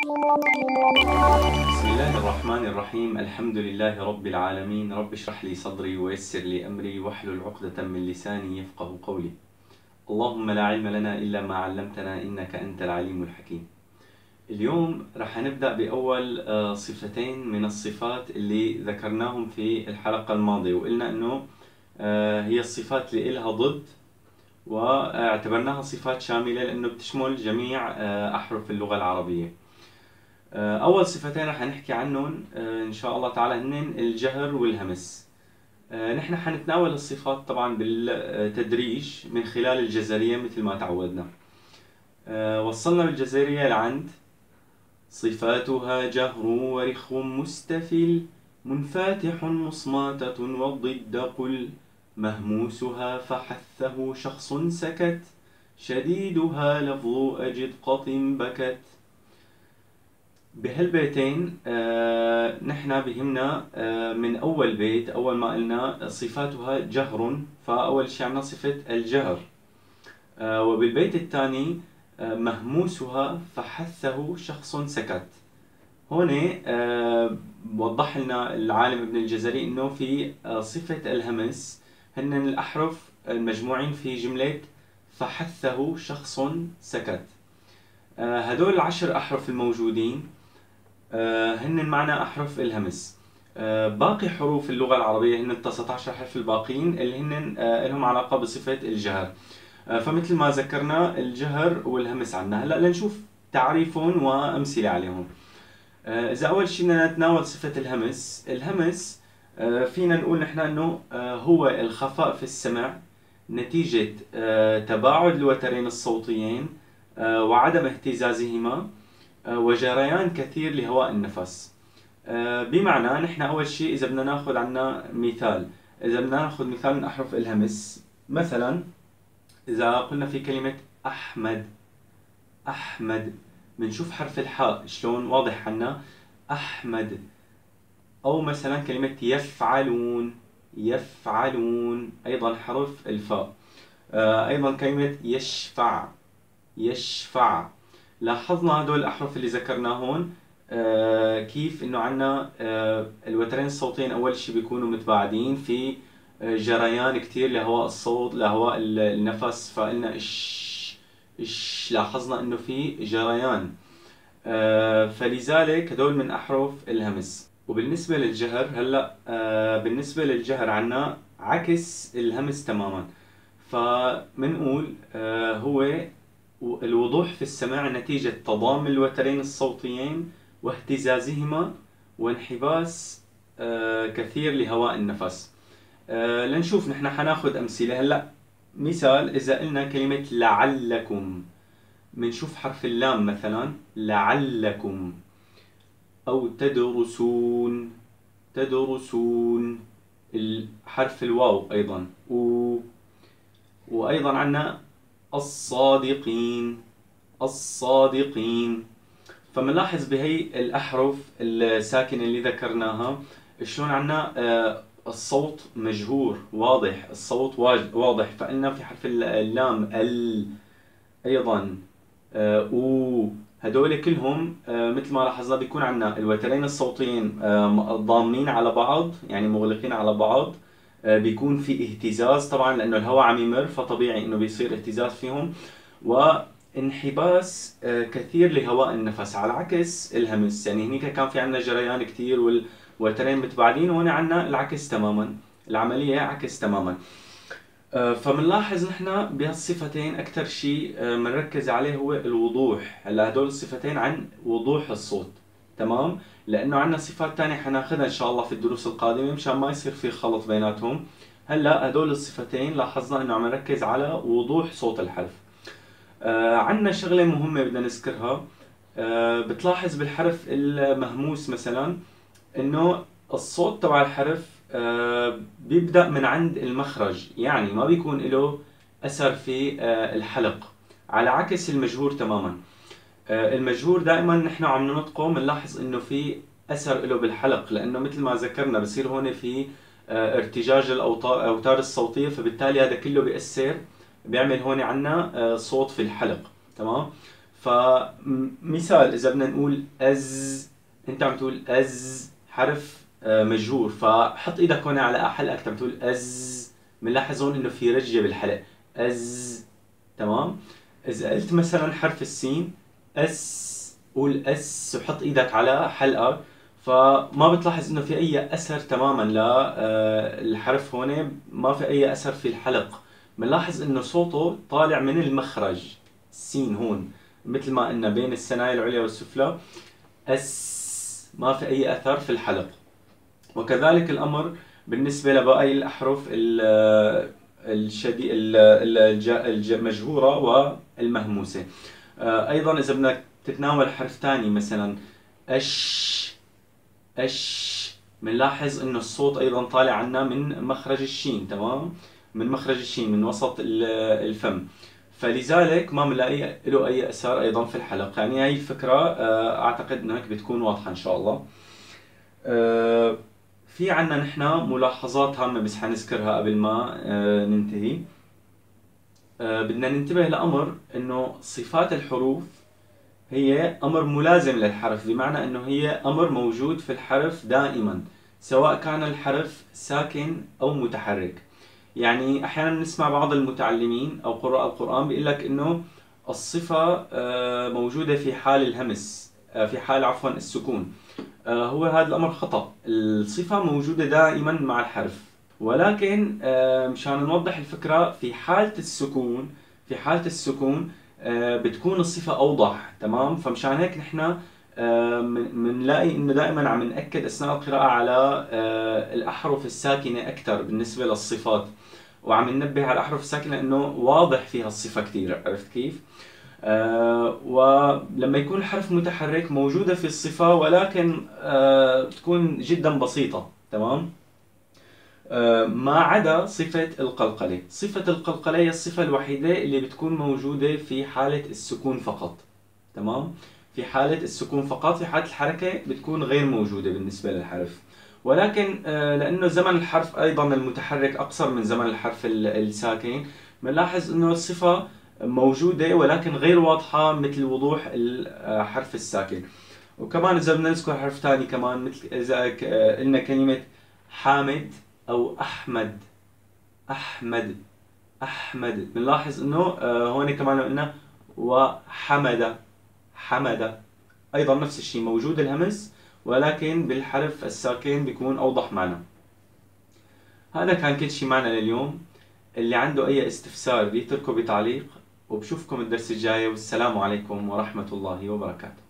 بسم الله الرحمن الرحيم. الحمد لله رب العالمين. رب اشرح لي صدري ويسر لي أمري واحلل عقدة من لساني يفقه قولي. اللهم لا علم لنا إلا ما علمتنا إنك أنت العليم الحكيم. اليوم رح نبدأ بأول صفتين من الصفات اللي ذكرناهم في الحلقة الماضية، وقلنا أنه هي الصفات اللي إلها ضد، واعتبرناها صفات شاملة لأنه بتشمل جميع أحرف اللغة العربية. أول صفتين رح نحكي عنهم إن شاء الله تعالى هن الجهر والهمس. نحن حنتناول الصفات طبعا بالتدريج من خلال الجزرية مثل ما تعودنا. وصلنا بالجزرية لعند صفاتها جهر ورخ مستفل منفاتح مصماتة والضد قل مهموسها فحثه شخص سكت شديدها لفظ أجد قط بكت. بهالبيتين نحن بهمنا من أول بيت، أول ما قلنا صفاتها جهر، فأول شيء عنا صفة الجهر. وبالبيت الثاني مهموسها فحثه شخص سكت. هون وضح لنا العالم ابن الجزري انه في صفة الهمس هن الأحرف المجموعين في جملة فحثه شخص سكت. هدول العشر أحرف الموجودين هن معنى أحرف الهمس. باقي حروف اللغة العربية هن 19 حرف الباقيين اللي هن لهم علاقة بصفة الجهر. فمثل ما ذكرنا الجهر والهمس عنا. هلا لنشوف تعريفهم وأمثلة عليهم. إذا أول شيء بدنا نتناول صفة الهمس، الهمس فينا نقول نحن أنه هو الخفاء في السمع نتيجة تباعد الوترين الصوتيين وعدم اهتزازهما وجريان كثير لهواء النفس. بمعنى نحن أول شيء إذا بدنا ناخذ عنا مثال، إذا بدنا ناخذ مثال من أحرف الهمس، مثلا إذا قلنا في كلمة أحمد، أحمد بنشوف حرف الحاء شلون واضح عنا أحمد. أو مثلا كلمة يفعلون، يفعلون أيضا حرف الفاء. أيضا كلمة يشفع، يشفع. لاحظنا هدول الأحرف اللي ذكرناهم كيف إنه عنا الوترين الصوتيين أول شيء بيكونوا متباعدين، في جريان كتير لهواء الصوت لهواء النفس، فقلنا إش لاحظنا إنه في جريان. فلذلك هدول من أحرف الهمس. وبالنسبة للجهر هلأ بالنسبة للجهر عنا عكس الهمس تماما. فمنقول هو الوضوح في السماع نتيجة تضامن الوترين الصوتيين واهتزازهما وانحباس كثير لهواء النفس. لنشوف نحن حناخذ أمثلة. هلأ مثال إذا قلنا كلمة لعلكم، بنشوف حرف اللام مثلا لعلكم. أو تدرسون، تدرسون. الحرف الواو أيضا وأيضا عنا الصادقين، الصادقين. فمنلاحظ بهي الأحرف الساكنة اللي ذكرناها شلون عنا الصوت مجهور واضح، الصوت واضح. فقلنا في حرف اللام أيضا هدول كلهم مثل ما لاحظنا بيكون عنا الوترين الصوتيين ضامين على بعض، يعني مغلقين على بعض. بيكون في اهتزاز طبعا لانه الهواء عم يمر، فطبيعي انه بيصير اهتزاز فيهم، وانحباس كثير لهواء النفس، على عكس الهمس. يعني هنيك كان في عنا جريان كثير والوترين متباعدين، وهنا عنا العكس تماما، العملية عكس تماما. فمنلاحظ نحن بهالصفتين اكثر شيء بنركز عليه هو الوضوح. هلا هدول الصفتين عن وضوح الصوت، تمام؟ لانه عندنا صفات ثانيه حناخذها ان شاء الله في الدروس القادمه مشان ما يصير في خلط بيناتهم. هلا هدول الصفتين لاحظنا انه عم نركز على وضوح صوت الحرف. عندنا شغله مهمه بدنا نذكرها. بتلاحظ بالحرف المهموس مثلا انه الصوت تبع الحرف بيبدأ من عند المخرج، يعني ما بيكون له أثر في الحلق، على عكس المجهور تماما. المجهور دائما نحن عم ننطقه بنلاحظ انه في أثر له بالحلق، لأنه مثل ما ذكرنا بصير هون في ارتجاج الأوتار الصوتية، فبالتالي هذا كله بيأثر، بيعمل هون عنا صوت في الحلق، تمام؟ فمثال اذا بدنا نقول از، انت عم تقول از حرف مجهور، فحط ايدك هون على حلقك عم تقول از، بنلاحظ هون انه في رجه بالحلق از. تمام. اذا قلت مثلا حرف السين اس، قول اس وحط ايدك على حلقك، فما بتلاحظ انه في اي اثر تماما للحرف هون، ما في اي اثر في الحلق. بنلاحظ انه صوته طالع من المخرج. السين هون مثل ما قلنا بين الثنايا العليا والسفلى، اس، ما في اي اثر في الحلق. وكذلك الامر بالنسبه لباقي الاحرف المجهوره والمهموسه. ايضا اذا بدك تتناول حرف ثاني مثلا اش، اش، بنلاحظ انه الصوت ايضا طالع عنا من مخرج الشين. تمام، من مخرج الشين من وسط الفم، فلذلك ما بنلاقي له اي اثر ايضا في الحلق. يعني هاي الفكره اعتقد انه هيك بتكون واضحه ان شاء الله. في عنا نحن ملاحظات هامه بس حنذكرها قبل ما ننتهي. بدنا ننتبه لامر انه صفات الحروف هي امر ملازم للحرف، بمعنى انه هي امر موجود في الحرف دائما، سواء كان الحرف ساكن او متحرك. يعني احيانا بنسمع بعض المتعلمين او قراء القرآن بيقول لك انه الصفة موجودة في حال الهمس، في حال عفوا السكون. هو هذا الامر خطأ، الصفة موجودة دائما مع الحرف، ولكن مشان نوضح الفكرة، في حالة السكون، في حالة السكون بتكون الصفة أوضح. تمام، فمشان هيك نحن بنلاقي إنه دائما عم نأكد أثناء القراءة على الأحرف الساكنة أكثر بالنسبة للصفات، وعم ننبه على الأحرف الساكنة إنه واضح فيها الصفة كثير. عرفت كيف؟ ولما يكون الحرف متحرك موجودة في الصفة، ولكن تكون جدا بسيطة. تمام. ما عدا صفة القلقلة. صفة القلقلة هي الصفة الوحيدة اللي بتكون موجودة في حالة السكون فقط. تمام، في حالة السكون فقط، في حالة الحركة بتكون غير موجودة بالنسبة للحرف. ولكن لأنه زمن الحرف أيضا المتحرك أقصر من زمن الحرف الساكن، بنلاحظ أنه الصفة موجودة ولكن غير واضحة مثل وضوح الحرف الساكن. وكمان إذا بدنا نذكر حرف ثاني كمان، مثل إذا قلنا كلمة حامد أو أحمد، أحمد، أحمد، بنلاحظ إنه هون كمان لو قلنا وحمد، حمد، أيضا نفس الشيء موجود الهمس، ولكن بالحرف الساكن بيكون أوضح معنا. هذا كان كل شيء معنا لليوم. اللي عنده أي استفسار بيتركه بتعليق، وبشوفكم الدرس الجاي، والسلام عليكم ورحمة الله وبركاته.